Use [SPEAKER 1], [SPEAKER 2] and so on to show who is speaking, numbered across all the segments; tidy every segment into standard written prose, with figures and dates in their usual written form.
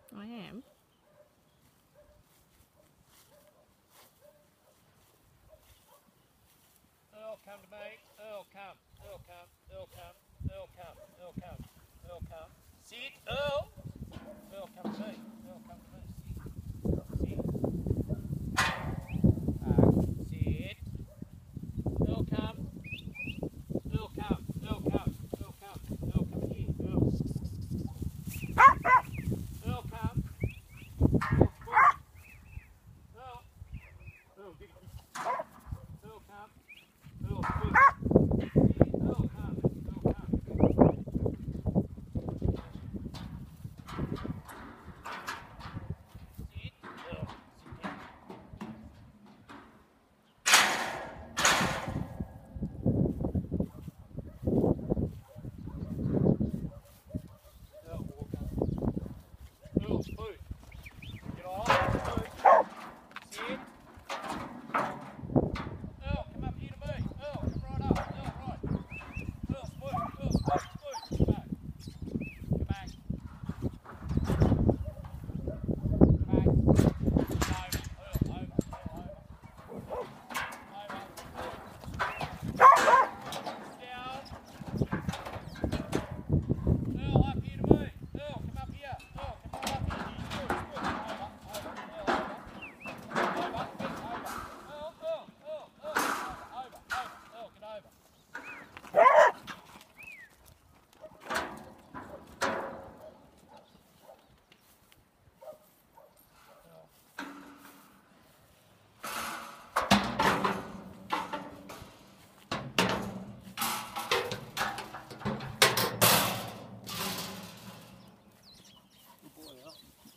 [SPEAKER 1] I am.
[SPEAKER 2] Earl, come to me. Earl, come. Earl, come. Earl, come. Earl, come. Earl, come. Earl, come. Sit. Earl. Earl, come to me. Earl, come to me. Sit. Sit. Earl, come. Earl, come. Earl, come. Earl, come. Earl, come here. Earl. Earl, come. Earl, Earl, dig it. Earl, come. Earl, good. Earl, come. Earl, come. Sit. Earl, sit down. Earl, walk up. Earl, food. Get off. Food. Sit. Earl, come up here to me. Earl, come right up. Earl, right. Earl, spook. Earl, spook, spook. Come back. Come back. Come back. Over. Earl, over. Earl, over. Over. Down. Earl, up here to me. Earl, come up here. Earl, come right up here. Spook, spook. Over. Over. Earl, over. Over. Get over. Earl, Earl, Earl, Earl. Over. Over. Earl, get over. Good boy, Earl.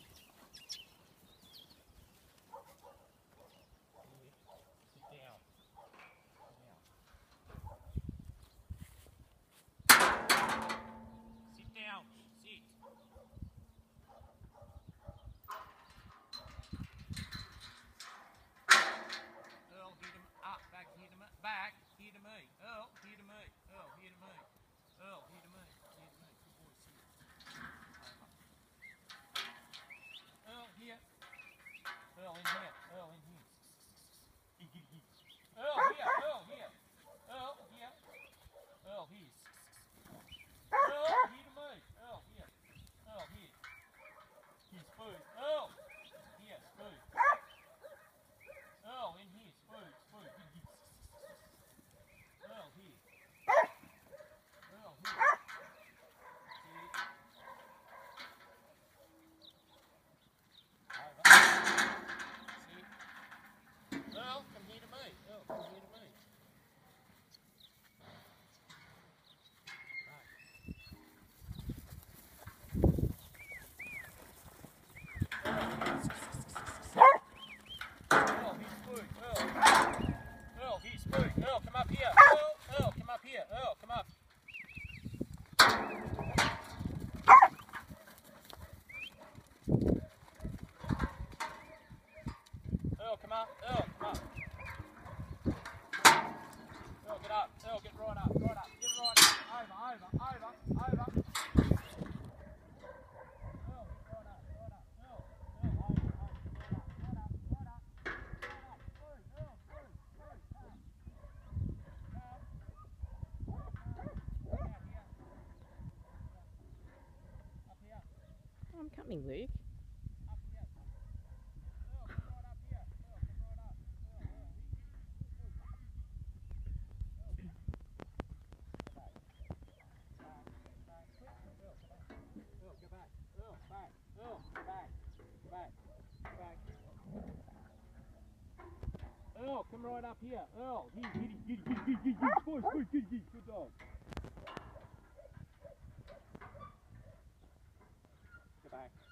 [SPEAKER 2] Sit down. Sit down. Sit. Earl, here to me. Up, back here to me. Back here to me. Earl, here to me. Earl, here to me. Earl, here to me. Here to me. Good boy, sit. Over. Earl, here. Earl, in here. Earl, in here. Earl, here. Earl, here. Earl, here. Earl, here. Earl, here to me. Earl, here. Earl, here. Here's food. Earl, here. Food. Earl, in here. Food. Food. Earl, here. Earl, here. Sit. Over. Sit. Earl, come here to me. Earl, come here to me. Earl, here's food. Earl. Earl, here's food. Earl, come up here. Earl, come up here. Earl, come up. Earl, come up. Earl, come up. Earl, get up. Earl, get right up. Right up. Get right up. Over, over, over, over. Earl, get right up. Right up. Earl, Earl, over, over. Right up. Right up. Right up. Right up. Food. Earl, food. Food. Come. Come. Earl, come. Out here. Up here.
[SPEAKER 1] I'm coming, Luke.
[SPEAKER 2] Up here. Earl, come right up here. Earl, come right up. Earl, Earl, here. Food. Earl, come. Go back. Back. Back. Quick. Earl, go back. Earl, go back. Earl, back. Earl, back. Back. Back. Earl, come right up here. Earl, here, good boy, good dog. Go back.